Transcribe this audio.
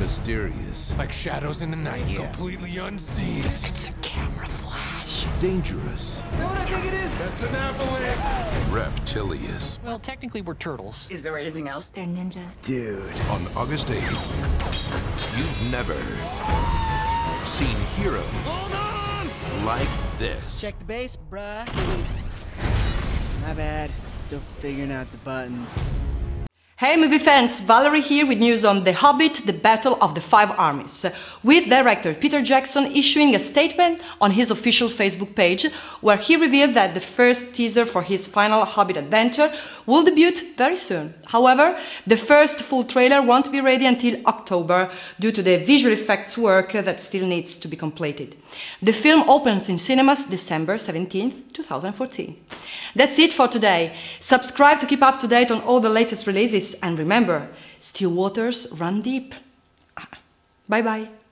Mysterious. Like shadows in the night, completely unseen. It's a camera flash. Dangerous. You know what I think it is? That's an avalanche. Reptilious. Well, technically we're turtles. Is there anything else? They're ninjas. Dude. On August 8th, you've never seen heroes like this. Check the base, bruh. My bad. Still figuring out the buttons. Hey movie fans, Valerie here with news on The Hobbit, The Battle of the Five Armies, with director Peter Jackson issuing a statement on his official Facebook page where he revealed that the first teaser for his final Hobbit adventure will debut very soon. However, the first full trailer won't be ready until October due to the visual effects work that still needs to be completed. The film opens in cinemas December 17th, 2014. That's it for today. Subscribe to keep up to date on all the latest releases. And remember, still waters run deep. Bye-bye.